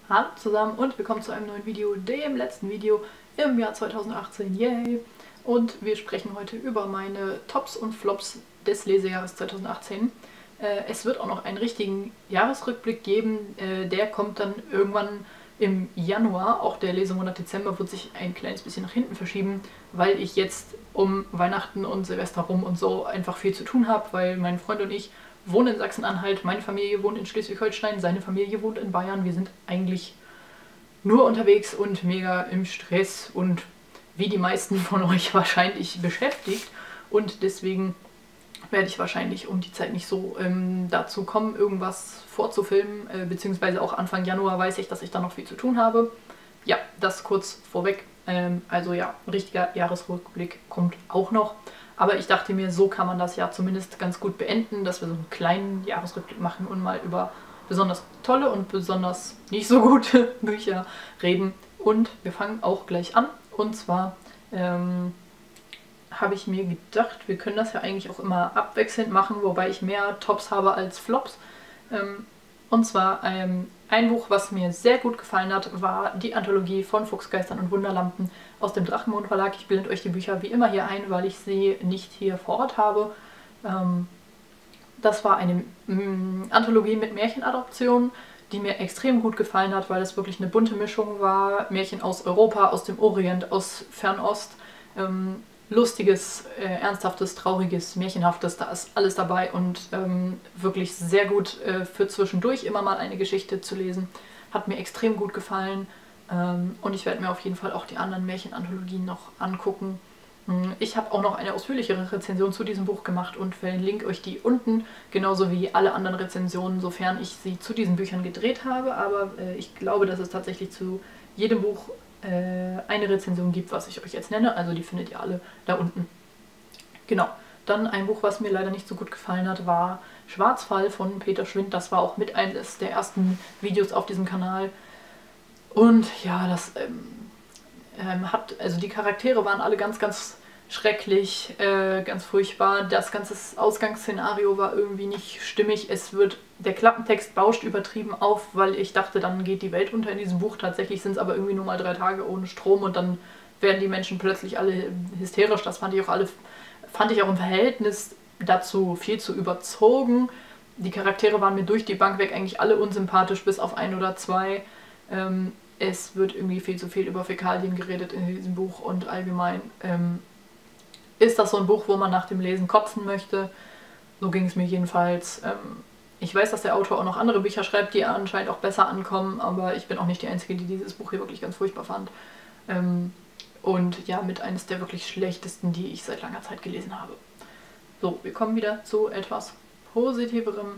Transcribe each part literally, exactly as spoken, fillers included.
Hallo zusammen und willkommen zu einem neuen Video, dem letzten Video im Jahr zweitausendachtzehn, yay! Und wir sprechen heute über meine Tops und Flops des Lesejahres zweitausendachtzehn. Äh, es wird auch noch einen richtigen Jahresrückblick geben, äh, der kommt dann irgendwann im Januar. Auch der Lesemonat Dezember wird sich ein kleines bisschen nach hinten verschieben, weil ich jetzt um Weihnachten und Silvester rum und so einfach viel zu tun habe, weil mein Freund und ich wohnen in Sachsen-Anhalt, meine Familie wohnt in Schleswig-Holstein, seine Familie wohnt in Bayern. Wir sind eigentlich nur unterwegs und mega im Stress und wie die meisten von euch wahrscheinlich beschäftigt. Und deswegen werde ich wahrscheinlich um die Zeit nicht so ähm, dazu kommen, irgendwas vorzufilmen, äh, beziehungsweise auch Anfang Januar weiß ich, dass ich da noch viel zu tun habe. Ja, das kurz vorweg. Ähm, also ja, ein richtiger Jahresrückblick kommt auch noch. Aber ich dachte mir, so kann man das Jahr zumindest ganz gut beenden, dass wir so einen kleinen Jahresrückblick machen und mal über besonders tolle und besonders nicht so gute Bücher reden. Und wir fangen auch gleich an. Und zwar ähm, habe ich mir gedacht, wir können das ja eigentlich auch immer abwechselnd machen, wobei ich mehr Tops habe als Flops. Ähm, und zwar ähm, ein Buch, was mir sehr gut gefallen hat, war die Anthologie von Fuchsgeistern und Wunderlampen aus dem Drachenmond Verlag. Ich blende euch die Bücher wie immer hier ein, weil ich sie nicht hier vor Ort habe. Ähm, das war eine mm, Anthologie mit Märchenadaptionen, die mir extrem gut gefallen hat, weil es wirklich eine bunte Mischung war. Märchen aus Europa, aus dem Orient, aus Fernost. Ähm, lustiges, äh, ernsthaftes, trauriges, märchenhaftes, da ist alles dabei und ähm, wirklich sehr gut äh, für zwischendurch immer mal eine Geschichte zu lesen. Hat mir extrem gut gefallen ähm, und ich werde mir auf jeden Fall auch die anderen Märchenanthologien noch angucken. Ich habe auch noch eine ausführlichere Rezension zu diesem Buch gemacht und verlinke euch die unten, genauso wie alle anderen Rezensionen, sofern ich sie zu diesen Büchern gedreht habe, aber äh, ich glaube, dass es tatsächlich zu jedem Buch eine Rezension gibt, was ich euch jetzt nenne, also die findet ihr alle da unten. Genau, dann ein Buch, was mir leider nicht so gut gefallen hat, war Schwarzfall von Peter Schwind. Das war auch mit eines der ersten Videos auf diesem Kanal. Und ja, das ähm, ähm, hat, also die Charaktere waren alle ganz, ganz schrecklich, äh, ganz furchtbar. Das ganze Ausgangsszenario war irgendwie nicht stimmig. Es wird, der Klappentext bauscht übertrieben auf, weil ich dachte, dann geht die Welt unter in diesem Buch. Tatsächlich sind es aber irgendwie nur mal drei Tage ohne Strom und dann werden die Menschen plötzlich alle hysterisch. Das fand ich auch alle, fand ich auch im Verhältnis dazu viel zu überzogen. Die Charaktere waren mir durch die Bank weg eigentlich alle unsympathisch, bis auf ein oder zwei. Ähm, es wird irgendwie viel zu viel über Fäkalien geredet in diesem Buch und allgemein ähm, ist das so ein Buch, wo man nach dem Lesen kotzen möchte. So ging es mir jedenfalls. Ähm, ich weiß, dass der Autor auch noch andere Bücher schreibt, die anscheinend auch besser ankommen, aber ich bin auch nicht die Einzige, die dieses Buch hier wirklich ganz furchtbar fand. Ähm, und ja, mit eines der wirklich schlechtesten, die ich seit langer Zeit gelesen habe. So, wir kommen wieder zu etwas Positiverem.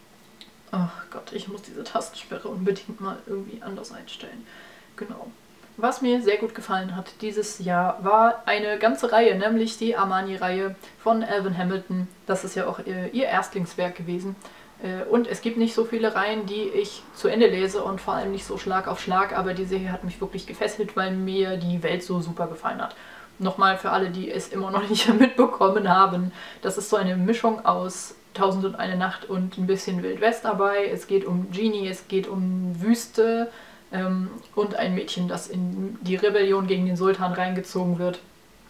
Ach Gott, ich muss diese Tastensperre unbedingt mal irgendwie anders einstellen. Genau. Was mir sehr gut gefallen hat dieses Jahr war eine ganze Reihe, nämlich die Armani-Reihe von Alvin Hamilton. Das ist ja auch ihr, ihr Erstlingswerk gewesen. Und es gibt nicht so viele Reihen, die ich zu Ende lese und vor allem nicht so Schlag auf Schlag, aber diese hier hat mich wirklich gefesselt, weil mir die Welt so super gefallen hat. Nochmal für alle, die es immer noch nicht mitbekommen haben, das ist so eine Mischung aus Tausend und eine Nacht und ein bisschen Wild West dabei. Es geht um Genie, es geht um Wüste, Ähm, und ein Mädchen, das in die Rebellion gegen den Sultan reingezogen wird.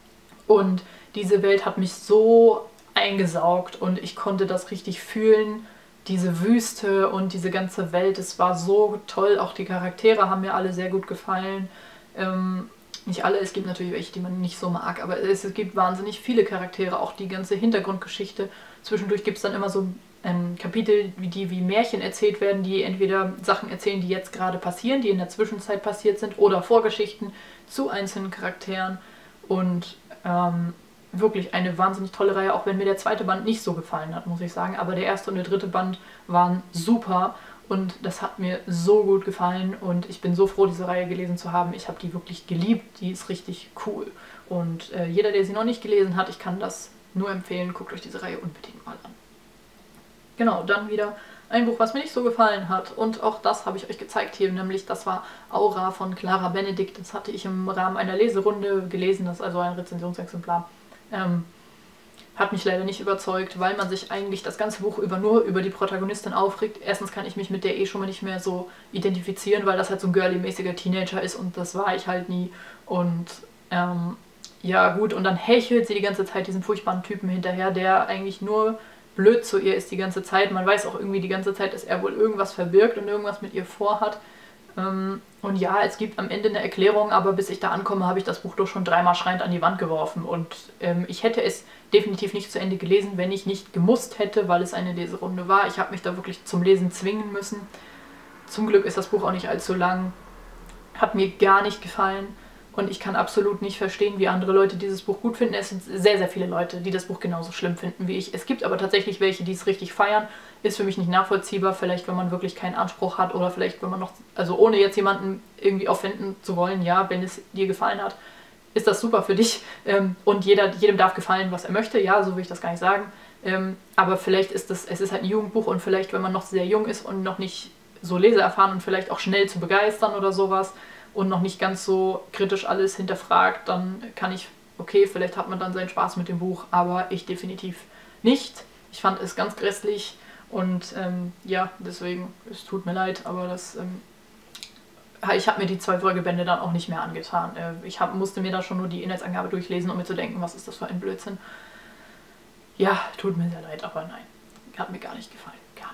Und diese Welt hat mich so eingesaugt und ich konnte das richtig fühlen, diese Wüste und diese ganze Welt. Es war so toll, auch die Charaktere haben mir alle sehr gut gefallen. Ähm, nicht alle, es gibt natürlich welche, die man nicht so mag, aber es, es gibt wahnsinnig viele Charaktere, auch die ganze Hintergrundgeschichte. Zwischendurch gibt es dann immer so Ähm, Kapitel, wie die wie Märchen erzählt werden, die entweder Sachen erzählen, die jetzt gerade passieren, die in der Zwischenzeit passiert sind, oder Vorgeschichten zu einzelnen Charakteren. Und ähm, wirklich eine wahnsinnig tolle Reihe, auch wenn mir der zweite Band nicht so gefallen hat, muss ich sagen. Aber der erste und der dritte Band waren super und das hat mir so gut gefallen und ich bin so froh, diese Reihe gelesen zu haben. Ich habe die wirklich geliebt, die ist richtig cool. Und äh, jeder, der sie noch nicht gelesen hat, ich kann das nur empfehlen, guckt euch diese Reihe unbedingt mal an. Genau, dann wieder ein Buch, was mir nicht so gefallen hat. Und auch das habe ich euch gezeigt hier, nämlich das war Aura von Clara Benedikt. Das hatte ich im Rahmen einer Leserunde gelesen, das ist also ein Rezensionsexemplar. Ähm, Hat mich leider nicht überzeugt, weil man sich eigentlich das ganze Buch über nur über die Protagonistin aufregt. Erstens kann ich mich mit der eh schon mal nicht mehr so identifizieren, weil das halt so ein girly-mäßiger Teenager ist und das war ich halt nie. Und ähm, ja gut, und dann hechelt sie die ganze Zeit diesem furchtbaren Typen hinterher, der eigentlich nur blöd zu ihr ist die ganze Zeit. Man weiß auch irgendwie die ganze Zeit, dass er wohl irgendwas verbirgt und irgendwas mit ihr vorhat. Ähm, und ja, es gibt am Ende eine Erklärung, aber bis ich da ankomme, habe ich das Buch doch schon dreimal schreiend an die Wand geworfen. Und ähm, ich hätte es definitiv nicht zu Ende gelesen, wenn ich nicht gemusst hätte, weil es eine Leserunde war. Ich habe mich da wirklich zum Lesen zwingen müssen. Zum Glück ist das Buch auch nicht allzu lang. Hat mir gar nicht gefallen. Und ich kann absolut nicht verstehen, wie andere Leute dieses Buch gut finden. Es sind sehr, sehr viele Leute, die das Buch genauso schlimm finden wie ich. Es gibt aber tatsächlich welche, die es richtig feiern. Ist für mich nicht nachvollziehbar. Vielleicht, wenn man wirklich keinen Anspruch hat oder vielleicht, wenn man noch, also ohne jetzt jemanden irgendwie aufwenden zu wollen, ja, wenn es dir gefallen hat, ist das super für dich. Und jeder, jedem darf gefallen, was er möchte. Ja, so will ich das gar nicht sagen. Aber vielleicht ist das, es ist halt ein Jugendbuch und vielleicht, wenn man noch sehr jung ist und noch nicht so leseerfahren und vielleicht auch schnell zu begeistern oder sowas, und noch nicht ganz so kritisch alles hinterfragt, dann kann ich, okay, vielleicht hat man dann seinen Spaß mit dem Buch, aber ich definitiv nicht. Ich fand es ganz grässlich und ähm, ja, deswegen, es tut mir leid, aber das, ähm, ich habe mir die zwei Folgebände dann auch nicht mehr angetan. Äh, ich hab, musste mir da schon nur die Inhaltsangabe durchlesen, um mir zu denken, was ist das für ein Blödsinn. Ja, tut mir sehr leid, aber nein, hat mir gar nicht gefallen.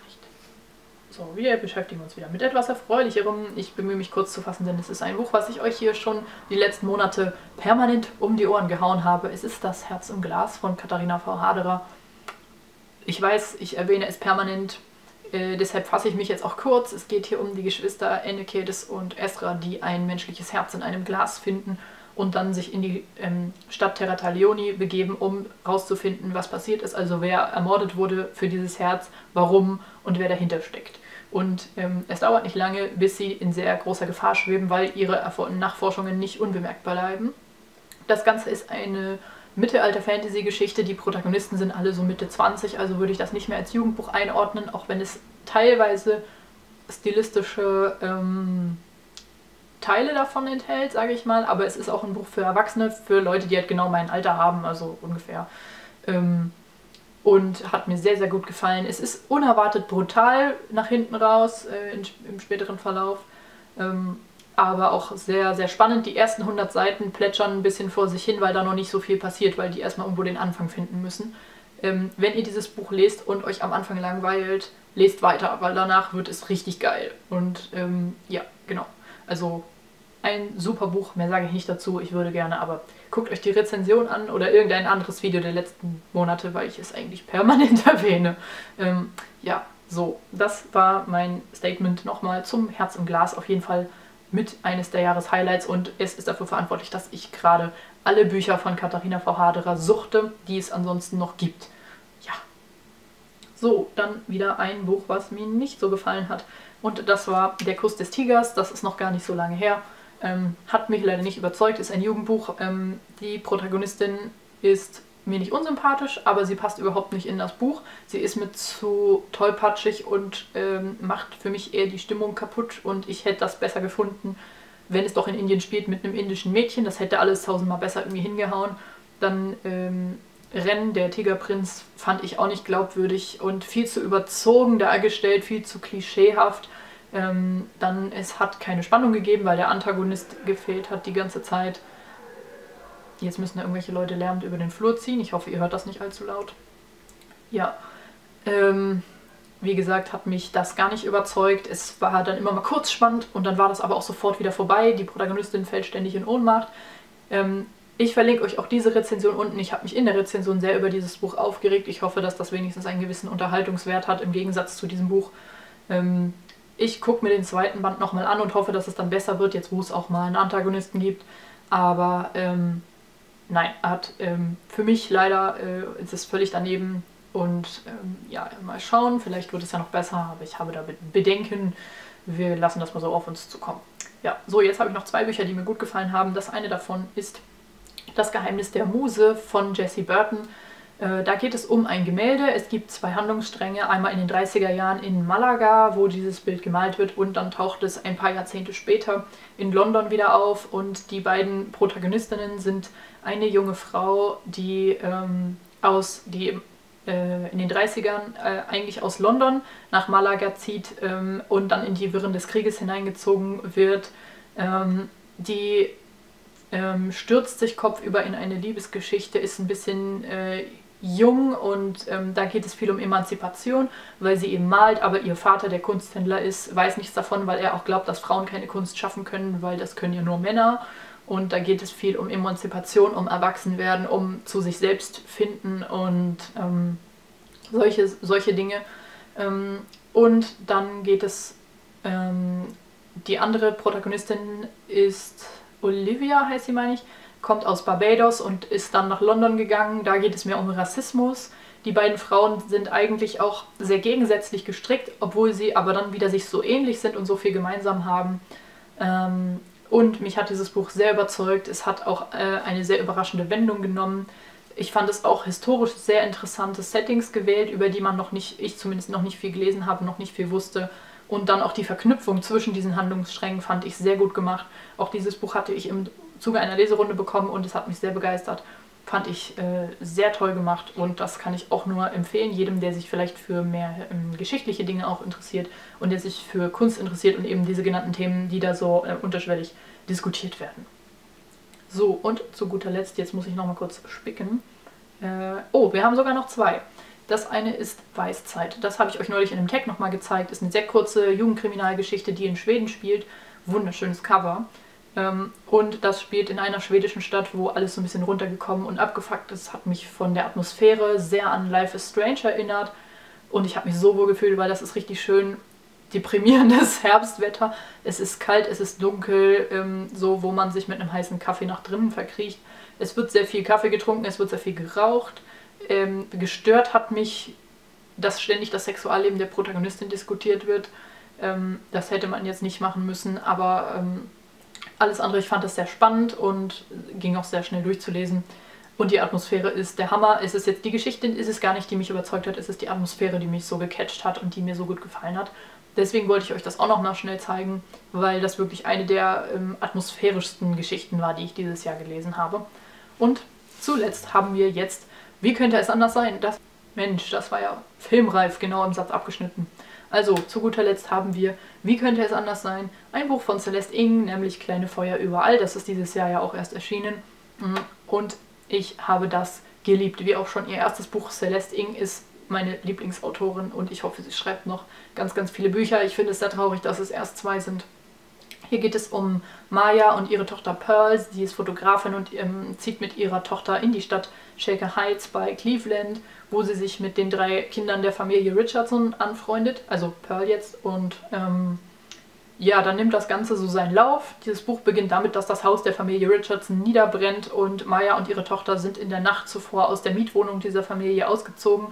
So, wir beschäftigen uns wieder mit etwas Erfreulicherem. Ich bemühe mich kurz zu fassen, denn es ist ein Buch, was ich euch hier schon die letzten Monate permanent um die Ohren gehauen habe. Es ist Das Herz im Glas von Katharina V. Haderer. Ich weiß, ich erwähne es permanent, äh, deshalb fasse ich mich jetzt auch kurz. Es geht hier um die Geschwister Ennekedes und Esra, die ein menschliches Herz in einem Glas finden und dann sich in die ähm, Stadt Terratalioni begeben, um herauszufinden, was passiert ist, also wer ermordet wurde für dieses Herz, warum und wer dahinter steckt. Und ähm, es dauert nicht lange, bis sie in sehr großer Gefahr schweben, weil ihre Nachforschungen nicht unbemerkt bleiben. Das Ganze ist eine Mittelalter-Fantasy-Geschichte. Die Protagonisten sind alle so Mitte zwanzig, also würde ich das nicht mehr als Jugendbuch einordnen, auch wenn es teilweise stilistische ähm, Teile davon enthält, sage ich mal. Aber es ist auch ein Buch für Erwachsene, für Leute, die halt genau mein Alter haben, also ungefähr. Ähm, Und hat mir sehr, sehr gut gefallen. Es ist unerwartet brutal nach hinten raus, äh, in, im späteren Verlauf. Ähm, aber auch sehr, sehr spannend. Die ersten hundert Seiten plätschern ein bisschen vor sich hin, weil da noch nicht so viel passiert, weil die erstmal irgendwo den Anfang finden müssen. Ähm, wenn ihr dieses Buch lest und euch am Anfang langweilt, lest weiter, weil danach wird es richtig geil. Und ähm, ja, genau. Also ein super Buch, mehr sage ich nicht dazu. Ich würde gerne, aber guckt euch die Rezension an oder irgendein anderes Video der letzten Monate, weil ich es eigentlich permanent erwähne. Ähm, ja, so, das war mein Statement nochmal zum Herz im Glas. Auf jeden Fall mit eines der Jahreshighlights und es ist dafür verantwortlich, dass ich gerade alle Bücher von Katharina V. Haderer suchte, die es ansonsten noch gibt. Ja. So, dann wieder ein Buch, was mir nicht so gefallen hat. Und das war Der Kuss des Tigers. Das ist noch gar nicht so lange her. Ähm, hat mich leider nicht überzeugt, ist ein Jugendbuch. Ähm, die Protagonistin ist mir nicht unsympathisch, aber sie passt überhaupt nicht in das Buch. Sie ist mir zu tollpatschig und ähm, macht für mich eher die Stimmung kaputt und ich hätte das besser gefunden, wenn es doch in Indien spielt mit einem indischen Mädchen. Das hätte alles tausendmal besser irgendwie hingehauen. Dann ähm, Ren, der Tigerprinz, fand ich auch nicht glaubwürdig und viel zu überzogen dargestellt, viel zu klischeehaft. Ähm, dann, es hat keine Spannung gegeben, weil der Antagonist gefehlt hat die ganze Zeit. Jetzt müssen da irgendwelche Leute lärmend über den Flur ziehen. Ich hoffe, ihr hört das nicht allzu laut. Ja, ähm, wie gesagt, hat mich das gar nicht überzeugt. Es war dann immer mal kurz spannend und dann war das aber auch sofort wieder vorbei. Die Protagonistin fällt ständig in Ohnmacht. Ähm, ich verlinke euch auch diese Rezension unten. Ich habe mich in der Rezension sehr über dieses Buch aufgeregt. Ich hoffe, dass das wenigstens einen gewissen Unterhaltungswert hat im Gegensatz zu diesem Buch. Ähm, Ich gucke mir den zweiten Band nochmal an und hoffe, dass es dann besser wird, jetzt wo es auch mal einen Antagonisten gibt. Aber ähm, nein, hat ähm, für mich leider, äh, ist es völlig daneben. Und ähm, ja, mal schauen, vielleicht wird es ja noch besser, aber ich habe da Bedenken. Wir lassen das mal so auf uns zukommen. Ja, so, jetzt habe ich noch zwei Bücher, die mir gut gefallen haben. Das eine davon ist Das Geheimnis der Muse von Jessie Burton. Da geht es um ein Gemälde. Es gibt zwei Handlungsstränge, einmal in den dreißiger Jahren in Malaga, wo dieses Bild gemalt wird, und dann taucht es ein paar Jahrzehnte später in London wieder auf. Und die beiden Protagonistinnen sind eine junge Frau, die ähm, aus die äh, in den dreißigern äh, eigentlich aus London nach Malaga zieht ähm, und dann in die Wirren des Krieges hineingezogen wird. Ähm, die ähm, stürzt sich kopfüber in eine Liebesgeschichte, ist ein bisschen äh, jung und ähm, da geht es viel um Emanzipation, weil sie eben malt, aber ihr Vater, der Kunsthändler ist, weiß nichts davon, weil er auch glaubt, dass Frauen keine Kunst schaffen können, weil das können ja nur Männer. Und da geht es viel um Emanzipation, um Erwachsenwerden, um zu sich selbst finden und ähm, solche, solche Dinge. Ähm, und dann geht es, ähm, die andere Protagonistin ist Olivia, heißt sie, meine ich, kommt aus Barbados und ist dann nach London gegangen. Da geht es mehr um Rassismus. Die beiden Frauen sind eigentlich auch sehr gegensätzlich gestrickt, obwohl sie aber dann wieder sich so ähnlich sind und so viel gemeinsam haben. Ähm, Und mich hat dieses Buch sehr überzeugt. Es hat auch äh, eine sehr überraschende Wendung genommen. Ich fand es auch historisch sehr interessante Settings gewählt, über die man noch nicht, ich zumindest noch nicht viel gelesen habe, noch nicht viel wusste. Und dann auch die Verknüpfung zwischen diesen Handlungssträngen fand ich sehr gut gemacht. Auch dieses Buch hatte ich im Zuge einer Leserunde bekommen und es hat mich sehr begeistert. Fand ich äh, sehr toll gemacht und das kann ich auch nur empfehlen, jedem, der sich vielleicht für mehr ähm, geschichtliche Dinge auch interessiert und der sich für Kunst interessiert und eben diese genannten Themen, die da so äh, unterschwellig diskutiert werden. So, und zu guter Letzt, jetzt muss ich noch mal kurz spicken. Äh, oh, wir haben sogar noch zwei. Das eine ist Weißzeit. Das habe ich euch neulich in einem Tag nochmal gezeigt. Ist eine sehr kurze Jugendkriminalgeschichte, die in Schweden spielt. Wunderschönes Cover. Und das spielt in einer schwedischen Stadt, wo alles so ein bisschen runtergekommen und abgefuckt ist. Hat mich von der Atmosphäre sehr an Life is Strange erinnert. Und ich habe mich so wohl gefühlt, weil das ist richtig schön deprimierendes Herbstwetter. Es ist kalt, es ist dunkel, ähm, so wo man sich mit einem heißen Kaffee nach drinnen verkriecht. Es wird sehr viel Kaffee getrunken, es wird sehr viel geraucht. Ähm, gestört hat mich, dass ständig das Sexualleben der Protagonistin diskutiert wird. Ähm, das hätte man jetzt nicht machen müssen, aber... Ähm, Alles andere, ich fand das sehr spannend und ging auch sehr schnell durchzulesen. Und die Atmosphäre ist der Hammer. Es ist jetzt die Geschichte, ist es gar nicht, die mich überzeugt hat. Es ist die Atmosphäre, die mich so gecatcht hat und die mir so gut gefallen hat. Deswegen wollte ich euch das auch noch mal schnell zeigen, weil das wirklich eine der ähm, atmosphärischsten Geschichten war, die ich dieses Jahr gelesen habe. Und zuletzt haben wir jetzt, wie könnte es anders sein? Das, Mensch, das war ja filmreif, genau im Satz abgeschnitten. Also, zu guter Letzt haben wir, wie könnte es anders sein, ein Buch von Celeste Ng, nämlich Kleine Feuer überall. Das ist dieses Jahr ja auch erst erschienen. Und ich habe das geliebt, wie auch schon ihr erstes Buch. Celeste Ng ist meine Lieblingsautorin und ich hoffe, sie schreibt noch ganz, ganz viele Bücher. Ich finde es sehr traurig, dass es erst zwei sind. Hier geht es um Maya und ihre Tochter Pearl. Sie ist Fotografin und ähm, zieht mit ihrer Tochter in die Stadt Shaker Heights bei Cleveland, wo sie sich mit den drei Kindern der Familie Richardson anfreundet, also Pearl jetzt. Und ähm, ja, dann nimmt das Ganze so seinen Lauf. Dieses Buch beginnt damit, dass das Haus der Familie Richardson niederbrennt und Maya und ihre Tochter sind in der Nacht zuvor aus der Mietwohnung dieser Familie ausgezogen.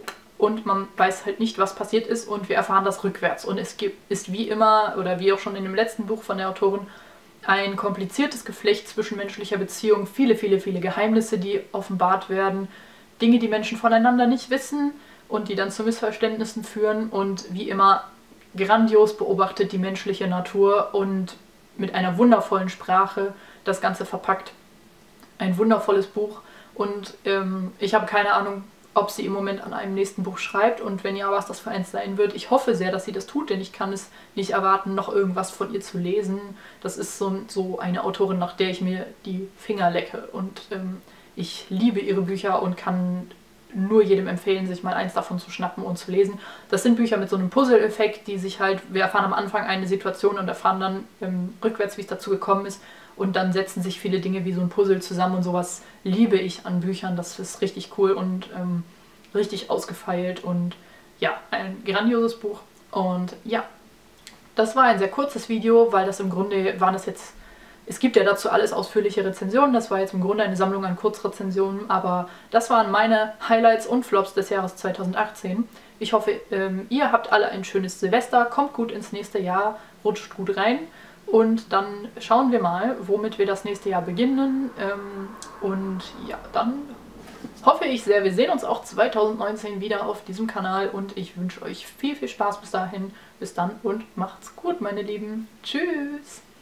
Und man weiß halt nicht, was passiert ist und wir erfahren das rückwärts. Und es gibt, ist wie immer, oder wie auch schon in dem letzten Buch von der Autorin, ein kompliziertes Geflecht zwischenmenschlicher Beziehungen, viele, viele, viele Geheimnisse, die offenbart werden, Dinge, die Menschen voneinander nicht wissen und die dann zu Missverständnissen führen und wie immer grandios beobachtet die menschliche Natur und mit einer wundervollen Sprache das Ganze verpackt. Ein wundervolles Buch und ähm, ich habe keine Ahnung, ob sie im Moment an einem nächsten Buch schreibt und wenn ja, was das für eins sein wird. Ich hoffe sehr, dass sie das tut, denn ich kann es nicht erwarten, noch irgendwas von ihr zu lesen. Das ist so, so eine Autorin, nach der ich mir die Finger lecke und ähm, ich liebe ihre Bücher und kann nur jedem empfehlen, sich mal eins davon zu schnappen und zu lesen. Das sind Bücher mit so einem Puzzle-Effekt, die sich halt, wir erfahren am Anfang eine Situation und erfahren dann ähm, rückwärts, wie es dazu gekommen ist und dann setzen sich viele Dinge wie so ein Puzzle zusammen und sowas liebe ich an Büchern. Das ist richtig cool und ähm, richtig ausgefeilt und ja, ein grandioses Buch. Und ja, das war ein sehr kurzes Video, weil das im Grunde waren das jetzt, es gibt ja dazu alles ausführliche Rezensionen, das war jetzt im Grunde eine Sammlung an Kurzrezensionen, aber das waren meine Highlights und Flops des Jahres zweitausendachtzehn. Ich hoffe, ähm, ihr habt alle ein schönes Silvester, kommt gut ins nächste Jahr, rutscht gut rein und dann schauen wir mal, womit wir das nächste Jahr beginnen ähm, und ja, dann hoffe ich sehr, wir sehen uns auch zweitausendneunzehn wieder auf diesem Kanal und ich wünsche euch viel, viel Spaß bis dahin. Bis dann und macht's gut, meine Lieben. Tschüss!